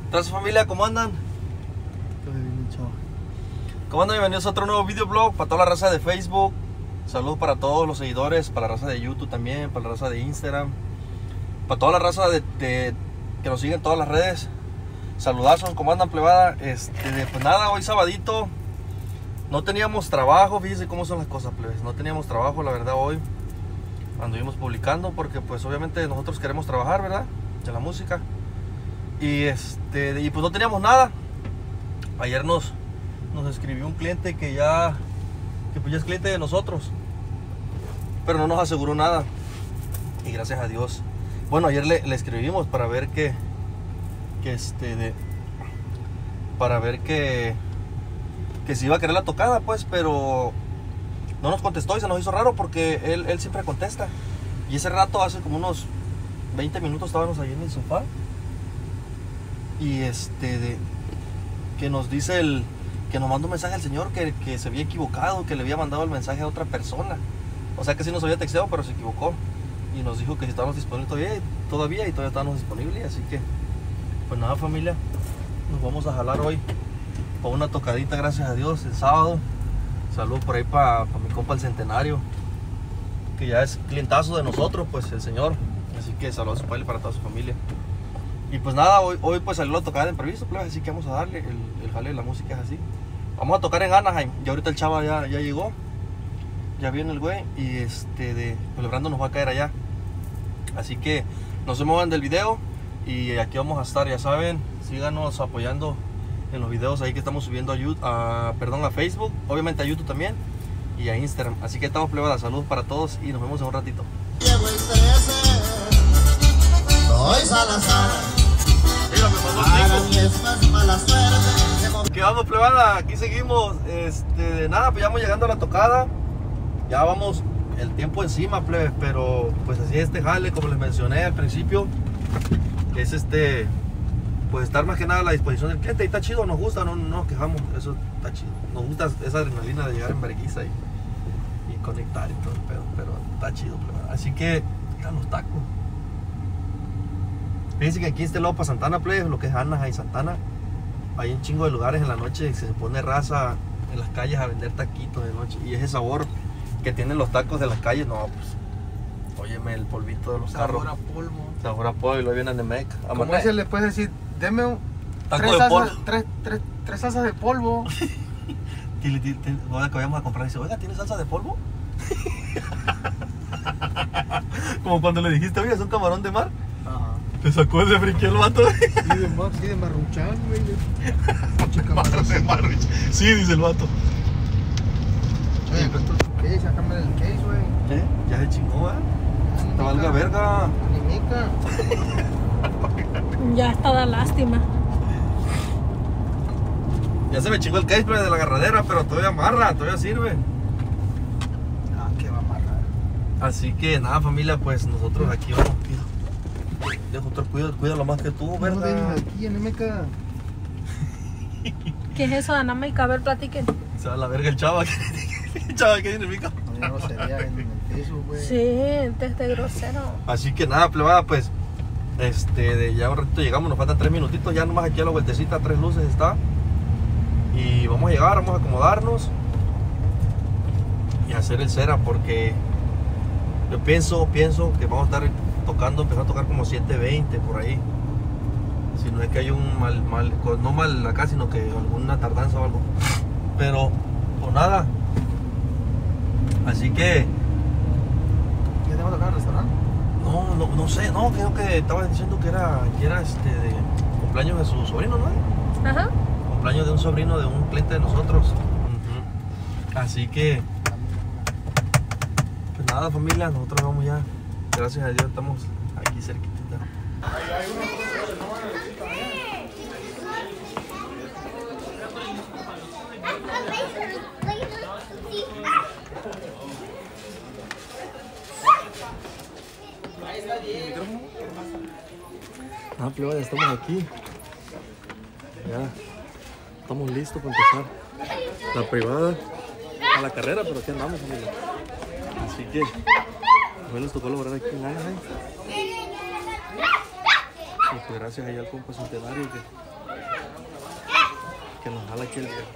Gracias familia, ¿cómo andan? ¿Cómo andan? Bienvenidos a otro nuevo videoblog para toda la raza de Facebook. Saludos para todos los seguidores, para la raza de YouTube también, para la raza de Instagram, para toda la raza que nos sigue en todas las redes. Saludazos, ¿cómo andan, plebada? Pues nada, hoy sabadito. No teníamos trabajo, fíjense cómo son las cosas, plebes. No teníamos trabajo, la verdad, hoy anduvimos publicando porque pues obviamente nosotros queremos trabajar, ¿verdad? De la música. Y pues no teníamos nada. Ayer nos escribió un cliente que pues ya es cliente de nosotros, pero no nos aseguró nada. Y gracias a Dios. Bueno, ayer le escribimos para ver que si iba a querer la tocada, pues, pero no nos contestó y se nos hizo raro porque él siempre contesta. Y ese rato, hace como unos 20 minutos estábamos ahí en el sofá y que nos dice que nos mandó un mensaje al señor que se había equivocado, que le había mandado el mensaje a otra persona. O sea que sí nos había texteado, pero se equivocó. Y nos dijo que si estábamos disponibles todavía estábamos disponibles. Así que, pues nada, familia, nos vamos a jalar hoy para una tocadita, gracias a Dios, el sábado. Saludos por ahí para mi compa el Centenario, que ya es clientazo de nosotros, pues el señor. Así que saludos para él y para toda su familia. Y pues nada, hoy pues salió la tocada de imprevisto, pues, así que vamos a darle. El jale de la música es así. Vamos a tocar en Anaheim. Y ahorita el chava ya llegó. Ya viene el güey. Y pues el Brando nos va a caer allá. Así que no se muevan del video. Y aquí vamos a estar, ya saben. Síganos apoyando en los videos ahí que estamos subiendo a Facebook. Obviamente a YouTube también. Y a Instagram. Así que estamos, plebada. Saludos para todos y nos vemos en un ratito. Soy Salazar. Que vamos, plebada, aquí seguimos. Nada, pues ya vamos llegando a la tocada. Ya vamos el tiempo encima, plebes. Pero pues así es jale, como les mencioné al principio. Es pues estar más que nada a la disposición del cliente. Y está chido, nos gusta, no nos quejamos. Eso está chido. Nos gusta esa adrenalina de llegar en vergüenza y conectar y todo el pedo. Pero está chido, plebada. Así que, miren los tacos. Fíjense que aquí este lado para Santana, plebes, lo que es Anaheim y Santana, hay un chingo de lugares en la noche que se pone raza en las calles a vender taquitos de noche. Y ese sabor que tienen los tacos de las calles, no, pues, óyeme, el polvito de los carros. Sabor a polvo. Sabor a polvo, y lo vienen de Meca. ¿Cómo se le puede decir? Deme tres salsas de polvo. Ahora que vayamos a comprar, dice, oiga, ¿tiene salsa de polvo? Como cuando le dijiste, oiga, es un camarón de mar. Ajá. Te sacó ese friqueo el vato. Sí, de marruchán, güey. Sí, dice el vato. Oye, pues ¿qué? Sácame el case, güey. ¿Qué? Ya se chingó, ¿eh? Te valga verga. Ni mica. Ya está da lástima. Ya se me chingó el case de la agarradera, pero todavía amarra, todavía sirve. Ah, que va a amarrar. Así que nada, familia, pues nosotros aquí vamos. Dejo otro, cuídalo más que tú, No, ¿verdad? ven aquí en MK. ¿Qué es eso, Anamaica? A ver, platiquen. Se va a la verga el chava. El chava que viene, mica. No, ya no sería en el piso, güey. Sí, desde grosero. Así que nada, plebada, pues ya un ratito llegamos, nos faltan 3 minutitos, ya nomás aquí a la vueltecita, 3 luces está. Y vamos a llegar, vamos a acomodarnos y hacer el cera, porque yo pienso que vamos a estar empezando a tocar como 7:20 por ahí. Si no es que hay un no mal acá, sino que alguna tardanza o algo. Pero, pues nada. Así que ¿Ya te vas a tocar al restaurante? no sé, no, creo que estaba diciendo que era de cumpleaños de su sobrino, ¿no? Ajá. Cumpleaños de un sobrino de un cliente de nosotros. Así que pues nada, familia, nosotros vamos ya, gracias a Dios estamos aquí cerquita. Ah, plebada, ya estamos aquí. Ya estamos listos para empezar la privada a la carrera, pero aquí andamos, familia. Así que hoy les tocó lograr aquí en Anaheim. Y pues gracias ahí al compa Centenario que que nos jala aquí el viejo.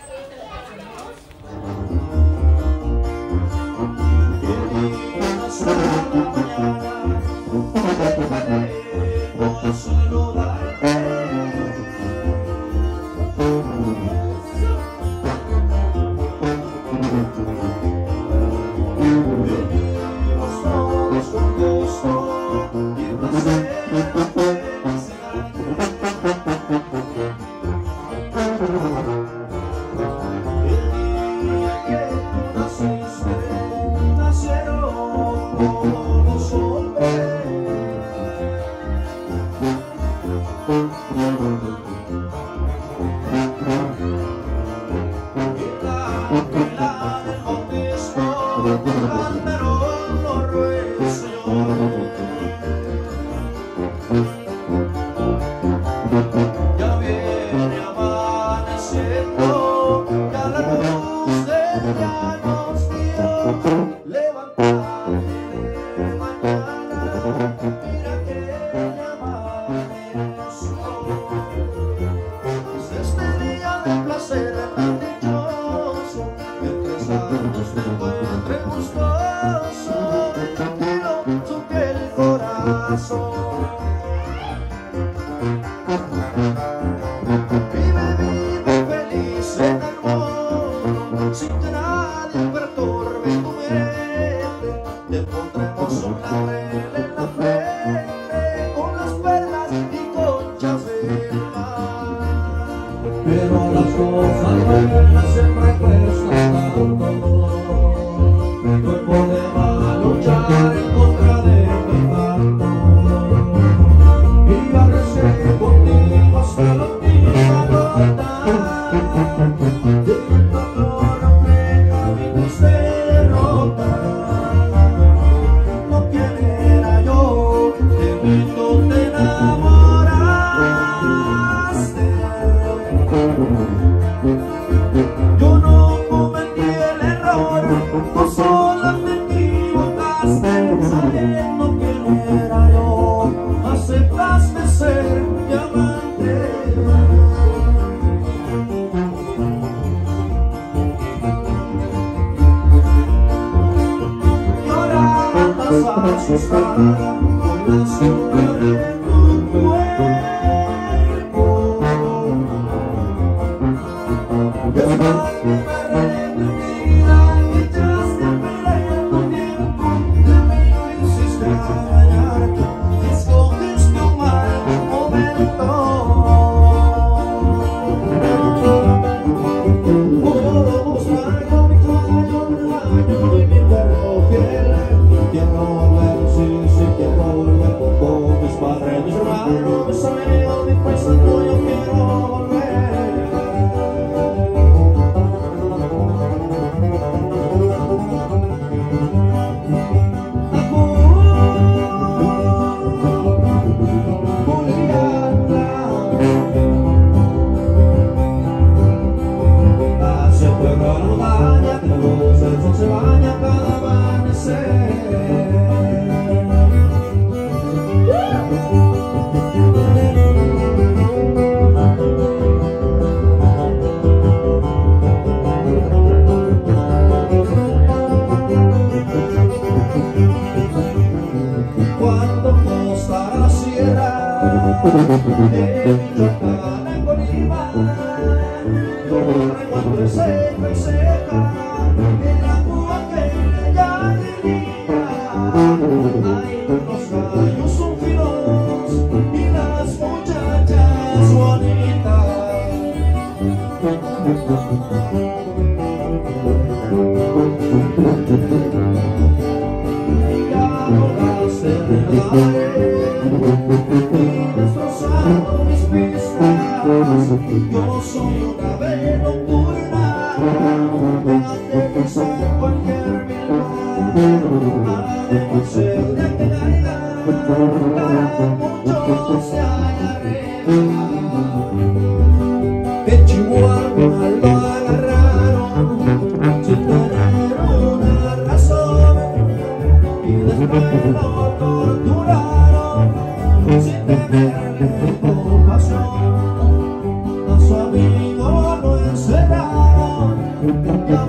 Sin tenerle compasión a su amigo nuevo.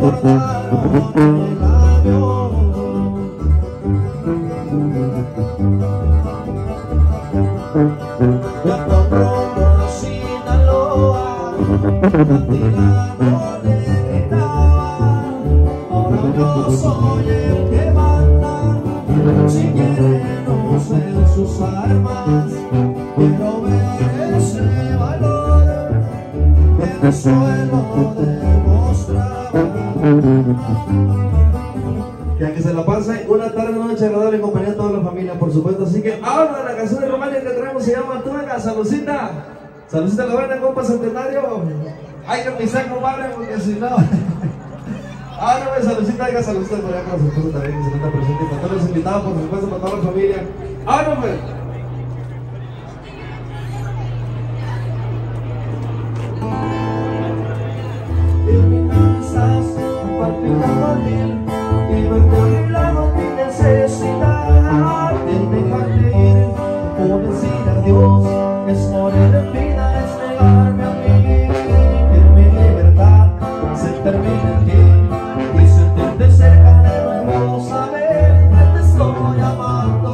bordaron el avión. Ya con rumbo a Sinaloa, caminando le gritaban: ahora yo soy el que manda, si quieren usen sus armas. Quiero ver ese valor que en el suelo demostraba. Que se la pase una tarde, una noche agradable en compañía de toda la familia, por supuesto. Así que ahora la canción de Romania que traemos se llama Tuega. Saludcita, saludcita a la buena compa Centenario. Hay que pisar, compadre, porque si no. Ahora pues saludcita, diga saludcita por allá con su esposa también, que se encuentra presente, para todos los invitados, por supuesto, para toda la familia. Ahora pues. En mi cansancio palpitando al mil, y verte a mi lado mi necesidad de dejarte ir o decir adiós. Es morir en vida, es negarme a mí, que mi libertad se termine en ti y sentirte cerca de nuevo, saber que te estoy amando.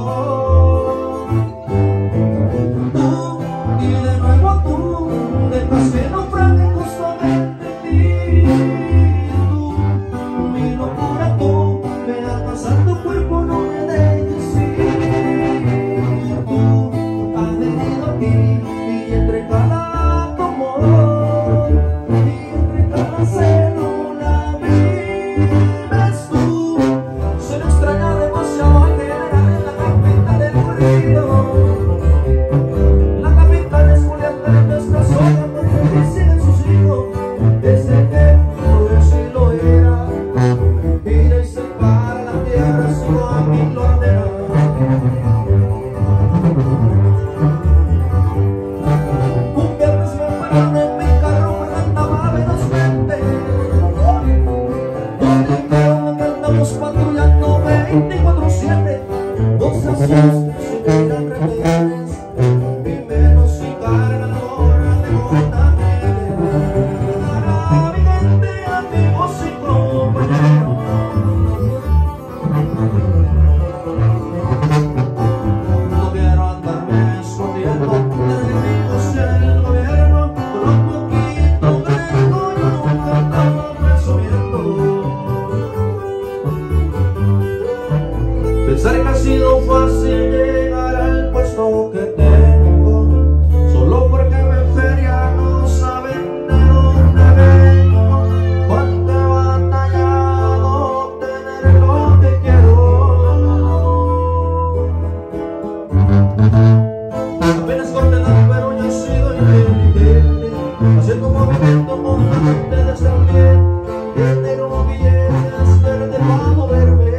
Tú y de nuevo tú dejas que naufrague justamente en ti. Mi locura tú me amas a tu cuerpo, no me dejes ir. Tú has venido aquí y entre cada amor y entre cada célula vives tú. Se me extraña demasiado ajena en la capital del corrido. La capital es Julieta de nuestra zona, porque siguen sus hijos desde que todo sí lo era. Y de separa la tierra solo a mi bandera. Un viernes me pararon en mi carro porque andaba velozmente, donde dijeron que andamos patrullando 24/7. No se asusten si miran retenes, y menos si cargan ahora de container. Para mi gente, amigos y compañeros, no quiero andarme escondiendo de enemigos del gobierno. Con un poquito vengo, yo nunca andaba presumiendo. Pensar que ha sido fácil llegar al puesto que tengo, solo porque me en feria no saben de dónde vengo. Cuánto he batallado tener lo que quiero. Apenas corté la pero yo he sido inteligente, haciendo movimiento con la mente desde el pie. El negro billetes verde para moverme.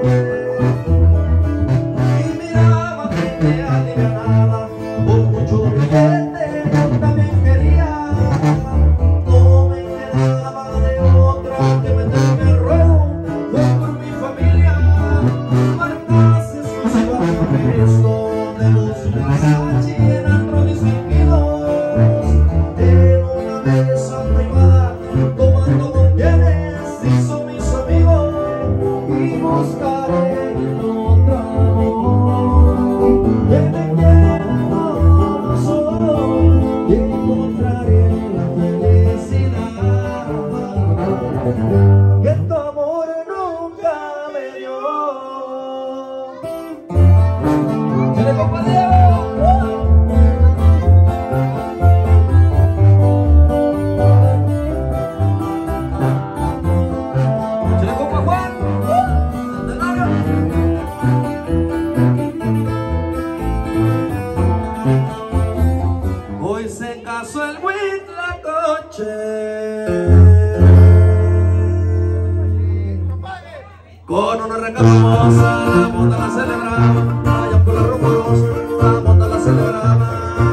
Y miraba que me alivianaba, por mucho billete yo también quería. No me quedaba de otra que meterme al ruedo, fue por mi familia. Marcas exclusivas que he visto de los Versace en antros distinguidos, en una mesa privada, tomando con quienes sí son mis amigos, y buscaré otro amor que me quiera como soy, y encontraré la felicidad que tu amor nunca me dio. ¡Chale, compa Diego! ¡Chale, compa Juan! ¡Centenario! Hoy se casó el Huitlacoche con una recamosa, la monta la celebraba, allá por la rumorosa, la monta la celebraba.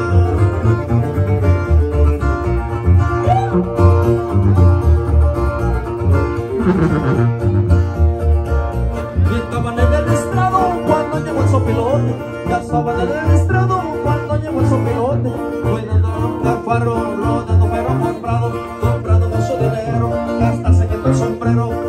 Y estaban en el estrado cuando llegó el sopilote, ya estaban en el estrado cuando llegó el sopilote, bailando un cafarro, rodando pero comprado mucho dinero, hasta se quitó el sombrero.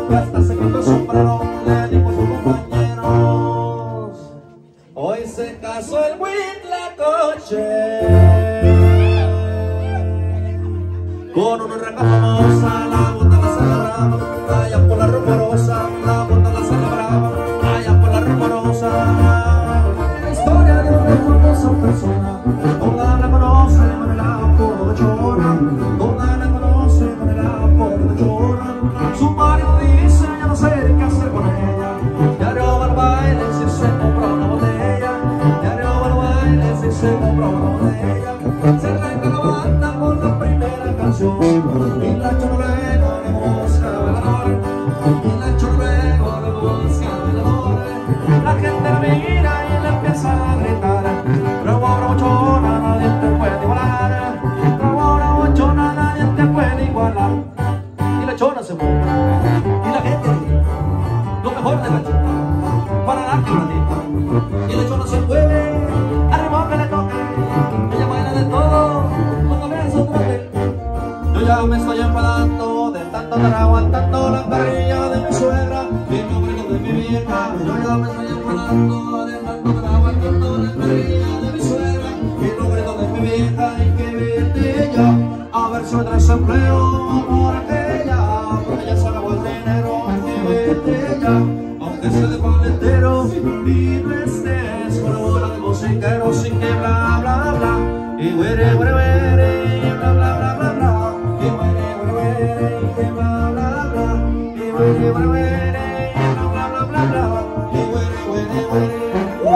con una ranga famosa, la bota la celebraba, allá por la rumorosa, la bota la celebraba, allá por la rumorosa. La historia de una famosa persona, toda la conoce de manera aprovechona, toda la conoce de manera aprovechona. Su marido dice, ya no sé qué hacer con ella, ya no va al baile si se compra una botella, ya no va al baile si se compra una botella. Se arranca la banda con la primera canción y la chorrega le busca veladores, y la chorrega le busca veladores. La gente la mira y le empieza a gritar, bravo, bravo, chona, nadie te puede igualar, bravo, bravo, chona, nadie te puede igualar. Y la chona se mueve y la gente lo mejor de la chona para darte un ratito. Y la chona se mueve al ritmo que le toque, ella baila de todo cuando ve su trote. Yo ya me estoy enfadando de tanto estar aguantando la carrilla de mi suegra y los gritos de mi vieja. Yo ya me estoy enfadando de tanto estar aguantando la carrilla de mi suegra y los gritos de mi vieja. Y que vete ya a ver si me traes empleo por aquella, porque ya se acabó el dinero. Que vete ya, aunque sea de paletero y no estés con la bola de musiquero, sin que bla bla bla y güere güere güere y bla bla bla bla bla y güere güere güere y bla bla bla y güere güere güere y bla bla bla bla bla y güere güere güere.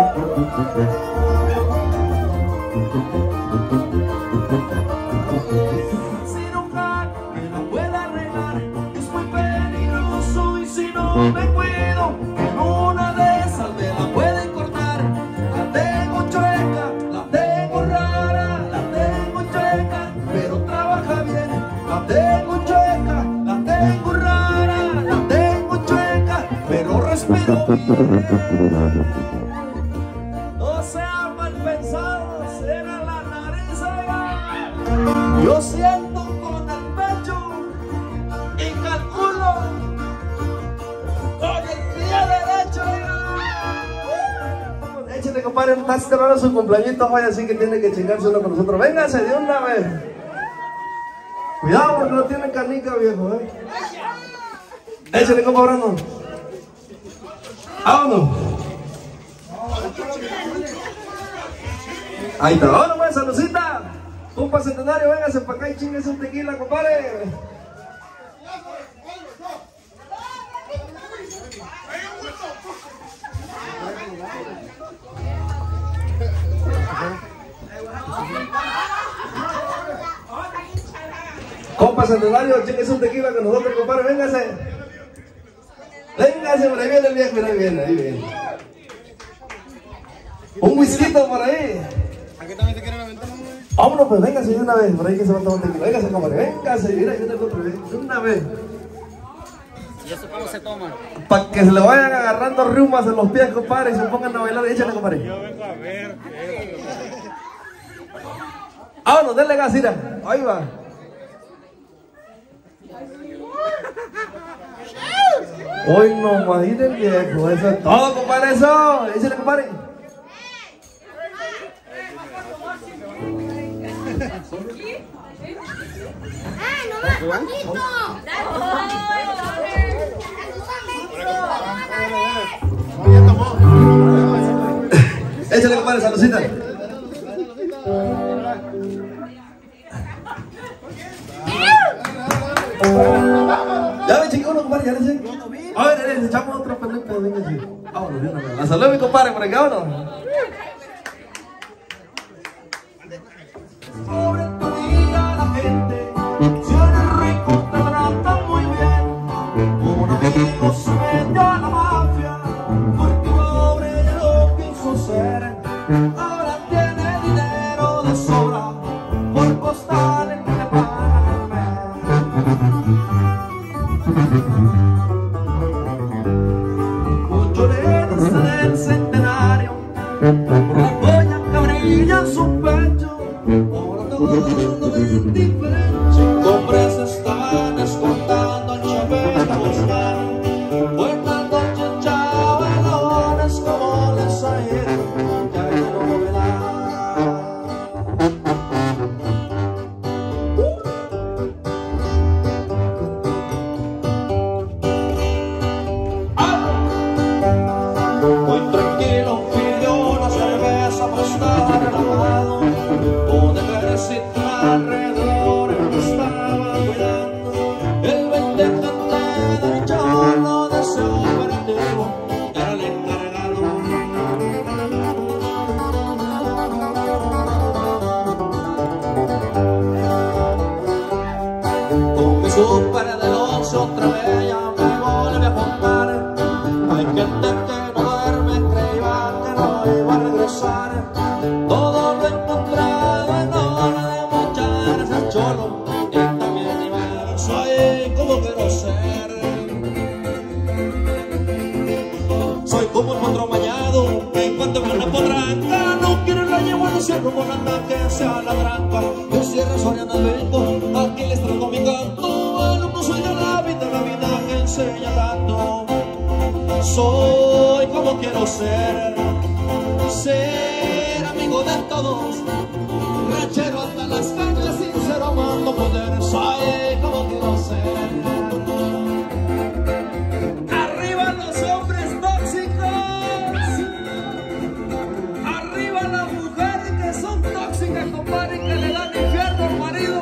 Sin un hack que la pueda arreglar es muy peligroso, y si no me cuido en una de esas me la pueden cortar. La tengo chueca, la tengo rara, la tengo chueca, pero trabaja bien. La tengo chueca, la tengo rara, la tengo chueca, pero respiro bien. No sean mal pensados, era la nariz allá. Yo siento con el pecho y calculo con el pie derecho. Échale, compadre, está cerrando su cumpleañito hoy, así que tiene que chingarse uno con nosotros. Véngase de una vez. Cuidado porque no tiene canica, viejo, Échale, compadre, no. Vámonos. Ahí está, vámonos pues, saludcita. Compa Centenario, véngase para acá y chinguese un tequila, compadre. Compa Centenario, chinguese un tequila con nosotros, compadre, véngase. Véngase, por ahí viene el viejo, mira, ahí viene, ahí viene. Un whisky por ahí. ¿Aquí también te quieren aventar? Vámonos, pues véngase de una vez, por ahí que se va a tomar tequila. Véngase, compadre, véngase, mira, yo te lo otro, de una vez. ¿Y eso cómo se toma? Para que se le vayan agarrando riumas en los pies, compadre, y se pongan a bailar. Échale, compadre. Yo vengo a ver. Vámonos, denle gas, mira. Ahí va. Hoy no imagina el viejo, eso es todo, compadre, eso. Échale, compadre. Échale, compadre, saludcita. Ya me chingo uno, compadre, ya le sé. A ver, le echamos otro pendejo, venga, sí. Vámonos, bien, la salud, mi compadre, por acá, vámonos. Sobre tu vida la gente, si eres rico te trata muy bien. Un amigo se mete a la mafia, porque pobre ya lo quiso ser. Ahora tiene dinero de sobra, por costales que le pagan al mes. Mucho le gusta del Centenario, por la polla que brilla en su pecho. Ahora todo es diferente. Compras súper del 11 otra vez ya me vuelve a juntar. Hay gente que no duerme, creía que no iba a regresar. Todo lo encontrado en hora de mocharse al cholo. Y también iba, soy como quiero ser. Soy como el potro mañado, que en cuanto me una potranca, no quiero la yegua, no cierro con ataque hacia la tranca. Yo cierro Soriana el vento, aquí les traigo mi canto. Alumno soy de la vida que enseña tanto. Soy como quiero ser amigo de todos, ranchero hasta las cañas, sincero amando poder. Soy como quiero ser. Arriba los hombres tóxicos, arriba las mujeres que son tóxicas, compadre, que le dan infierno al marido.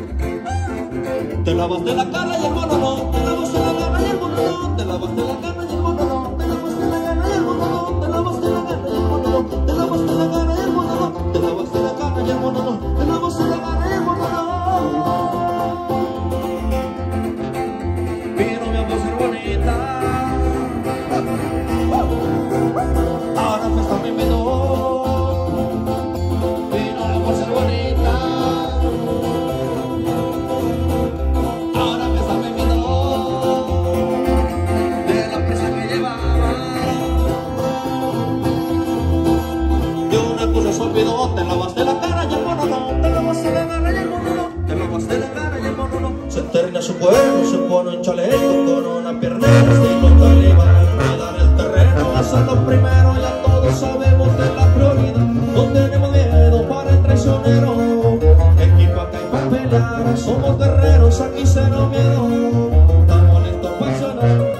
Te lavaste la cara y el mono no, te lavaste la cara y el mono no, te lavaste la cara y el mono no, te lavaste la cara y el mono no, te lavaste la cara y el mono no, te lavaste la cara y el mono no, te lavaste la cara y el mono no, te lavaste la cara y el mono no. Mi novia por ser bonita, ahora me está mi invitó. Mi novia por ser bonita, ahora me está mi invitó. De la prisa que llevaba, de una cosa se olvidó. Te lavaste la cara y el mono no, te lavaste la cara y el mono no, te lavaste la cara y el mono no. Se termina su cuerpo, se pone un chaleco con una piernera estilo talibán. Cuidar el terreno, hacer lo primero, ya todos sabemos que es la prioridad. No tenemos miedo para el traicionero, equipo acá y para pelear. Somos guerreros, aquí cero miedo, estamos listos para accionar.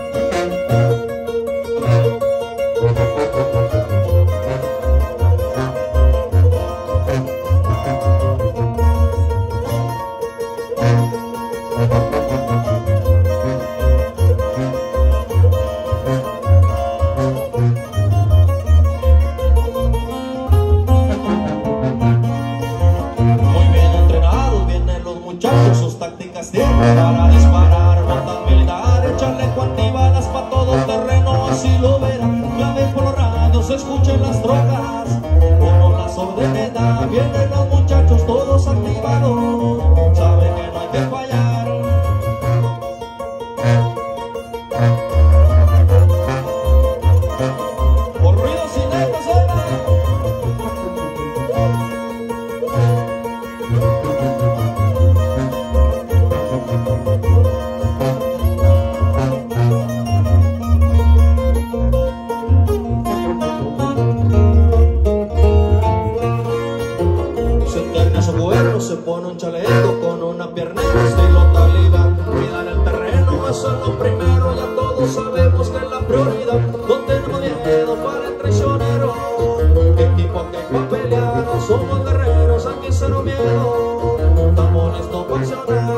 Sus tácticas tienen para disparar, botas militares, chaleco antibalas pa' todo terreno, así lo verán. Ya ven por los radios, escuchen las trocas, como las órdenes da. Vienen los muchachos todos activados, saben que no hay que fallar. Por ruidos y letras, se pone un chaleco con una piernera estilo talibán. Cuidar el terreno, eso es lo primero, ya todos sabemos que es la prioridad. No tenemos miedo para el traicionero, equipo aquí para pelear. Somos guerreros, aquí cero miedo, estamos listos para accionar.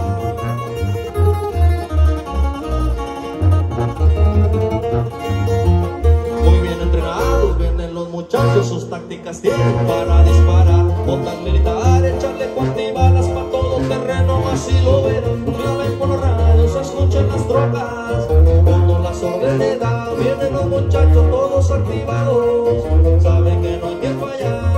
Muy bien entrenados vienen los muchachos, sus tácticas tienen para disparar. Botas militares, chaleco antibalas pa' todo terreno, así lo verán. Ya ven por los radios, escuchen las trocas, cuando las órdenes da. Vienen los muchachos todos activados, saben que no hay que fallar.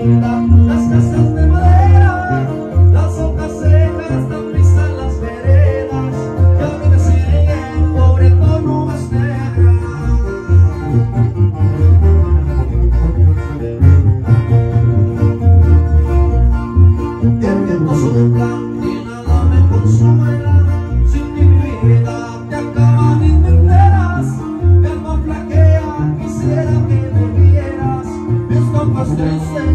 vida, las casas de madera, las hojas secas tapizan las veredas, y a mí me siguen cubriendo nubes negras. Y el viento sopla y nada me consuela, sin ti mi vida te acaba de entenderas, mi alma flaquea, quisiera que me vieras, mis ojos tristes